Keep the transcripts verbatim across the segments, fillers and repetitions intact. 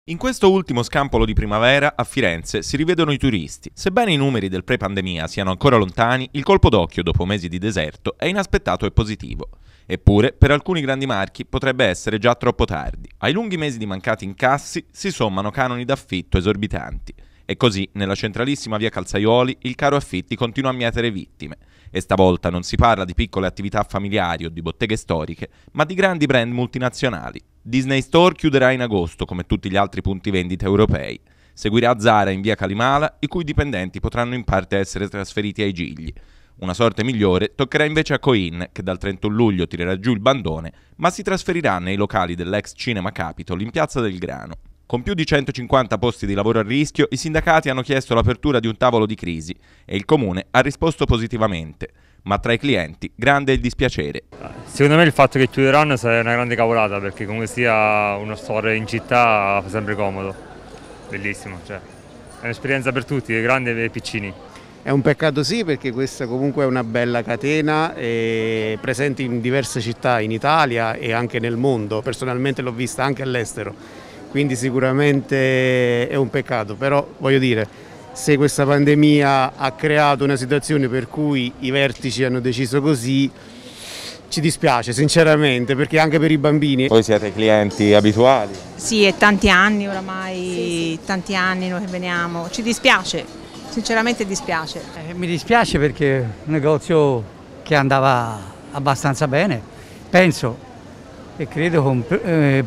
In questo ultimo scampolo di primavera, a Firenze, si rivedono i turisti. Sebbene i numeri del pre-pandemia siano ancora lontani, il colpo d'occhio dopo mesi di deserto è inaspettato e positivo. Eppure, per alcuni grandi marchi potrebbe essere già troppo tardi. Ai lunghi mesi di mancati incassi si sommano canoni d'affitto esorbitanti. E così, nella centralissima via Calzaioli, il caro affitti continua a mietere vittime. E stavolta non si parla di piccole attività familiari o di botteghe storiche, ma di grandi brand multinazionali. Disney Store chiuderà in agosto, come tutti gli altri punti vendita europei. Seguirà Zara in via Calimala, i cui dipendenti potranno in parte essere trasferiti ai Gigli. Una sorte migliore toccherà invece a Coin, che dal trentuno luglio tirerà giù il bandone, ma si trasferirà nei locali dell'ex Cinema Capitol in Piazza del Grano. Con più di centocinquanta posti di lavoro a rischio, i sindacati hanno chiesto l'apertura di un tavolo di crisi e il comune ha risposto positivamente, ma tra i clienti grande è il dispiacere. Secondo me il fatto che chiuderanno è una grande cavolata, perché comunque sia uno store in città fa sempre comodo, bellissimo, cioè è un'esperienza per tutti, grandi e piccini. È un peccato sì, perché questa comunque è una bella catena eh, presente in diverse città in Italia e anche nel mondo, personalmente l'ho vista anche all'estero, quindi sicuramente è un peccato, però voglio dire, se questa pandemia ha creato una situazione per cui i vertici hanno deciso così, ci dispiace sinceramente, perché anche per i bambini. Voi siete clienti abituali? Sì, è tanti anni oramai, sì, sì. tanti anni noi che veniamo, ci dispiace, sinceramente dispiace. Eh, mi dispiace perché è un negozio che andava abbastanza bene, penso, e credo con eh,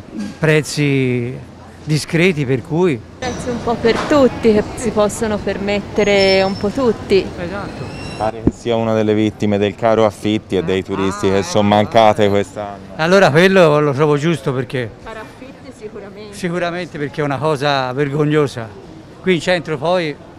prezzi discreti, per cui prezzi un po' per tutti, che si possono permettere un po' tutti. Esatto. Pare che sia una delle vittime del caro affitti e dei turisti che sono mancate quest'anno. Allora quello lo trovo giusto, perché Caro affitti sicuramente. Sicuramente perché è una cosa vergognosa. Qui in centro poi